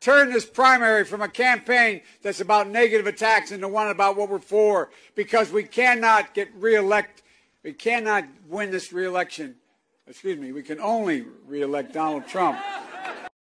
turn this primary from a campaign that's about negative attacks into one about what we're for, because we cannot get reelect. We cannot win this reelection. Excuse me, we can only reelect Donald Trump.